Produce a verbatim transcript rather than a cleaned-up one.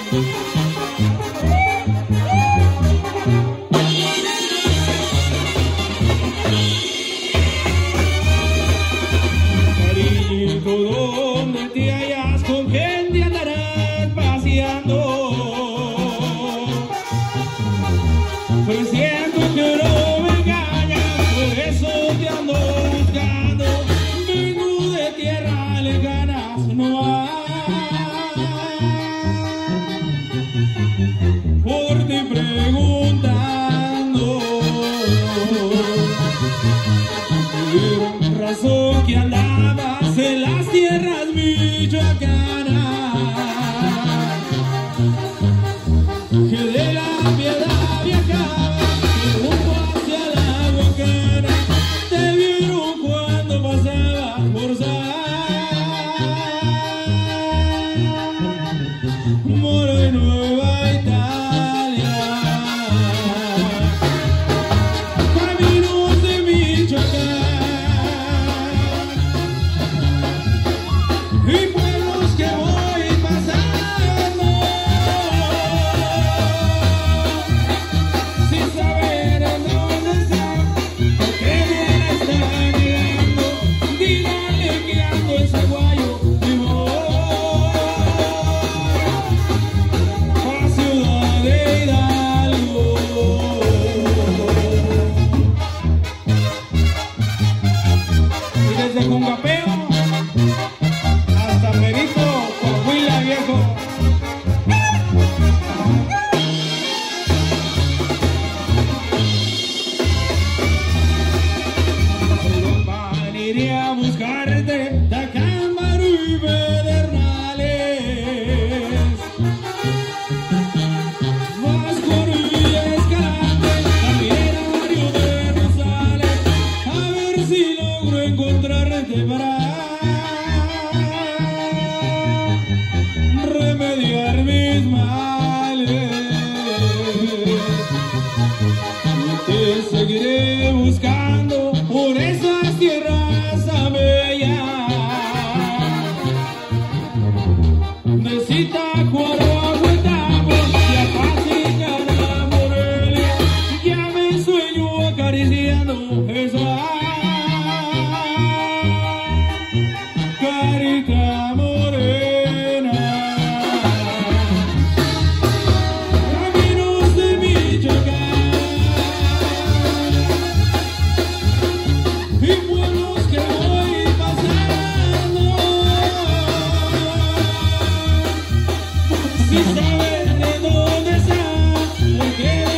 Donde te hallas, con gente andarás paseando, pero siento que no me engañas, por eso te ando buscando. Vengo de tierra lejanas, no hay por ti preguntando. Tuvieron razón que andabas en las tierras michoacanas, que de la Piedad viajabas, que rumbo hacia la Huacana te vieron cuando pasabas por Zamora y Nueva Italia. Caminos de Michoacán y pueblos que voy pasando, sin saber en dónde están, porque me están mirando. Díganle que ando en Zaguayo y voy a Ciudad de Hidalgo. Y desde Cungapeo hasta Perito, Coahuila viejo. Van iré a buscarte, Tacámbaro y Pedernales, Vasco y Escalante, también a Mario de Rosales, a ver si logro encontrarte para remediar mis males. Y te seguiré buscando por esas tierras bellas de Zitácuaro a Huetapos y a Pacincana, Morelia. Ya me sueño acariciando esa carita morena. Caminos de Michoacán y pueblos que voy pasando, si saben de dónde están, porque